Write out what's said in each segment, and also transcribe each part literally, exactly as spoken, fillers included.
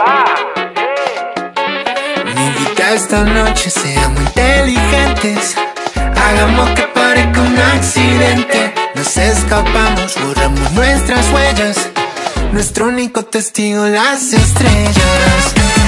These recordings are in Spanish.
Me invita esta noche, seamos inteligentes. Hagamos que parezca un accidente. Nos escapamos, borramos nuestras huellas. Nuestro único testigo, las estrellas.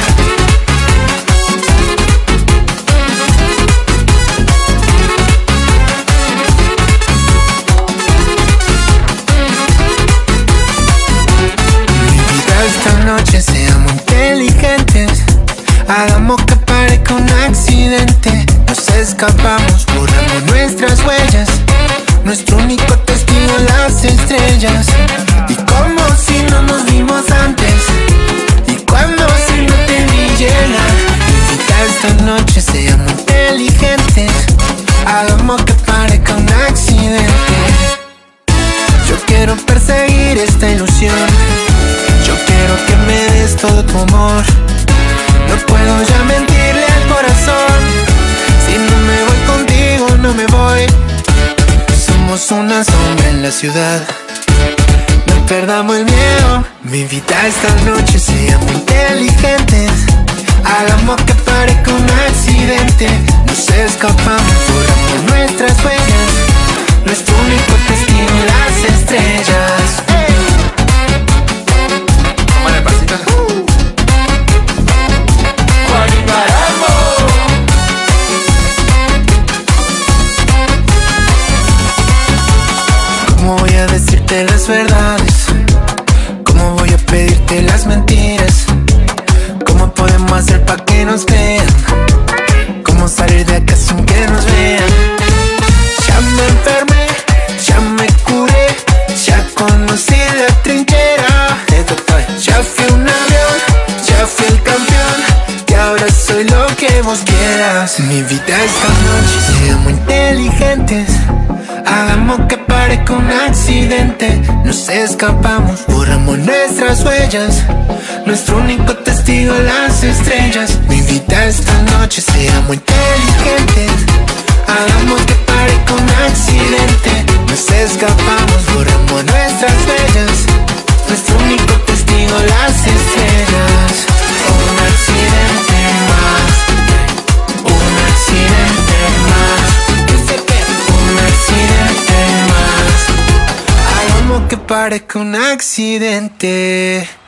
Esta noche seamos inteligentes. Hagamos que parezca un accidente. Nos escapamos, borramos nuestras huellas. Nuestro único testigo, las estrellas. Y como si no nos vimos antes. Y cuando si no te vi llegar. Invita esta noche seamos inteligentes. Hagamos que parezca un accidente. Yo quiero perseguir esta ilusión. Yo quiero que me des todo tu amor. No puedo ya mentirle al corazón. Si no me voy contigo, no me voy. Somos una sombra en la ciudad. No perdamos el miedo. Me invita esta noche, seamos inteligentes. Hagamos que parezca un accidente. Nos escapamos, borramos nuestras huellas. Nuestro único testigo, las estrellas. ¿Cómo voy a decirte las verdades? ¿Cómo voy a pedirte las mentiras? ¿Cómo podemos hacer pa' que nos vean? ¿Cómo salir de acá sin que nos vean? Ya me enfermé, ya me curé, ya conocí la trinchera. Ya fui un avión, ya fui el campeón, y ahora soy lo que vos quieras. Mi vida esta noche, seamos inteligentes. Hagamos que parezca un accidente. Nos escapamos, borramos nuestras huellas. Nuestro único testigo, las estrellas. Me invita esta noche, seamos inteligentes. Hagamos que parezca un accidente. Nos escapamos, borramos nuestras huellas. Nuestro único testigo, las estrellas. Un accidente más. Un accidente más. Un accidente más. Hagamos que parezca un accidente.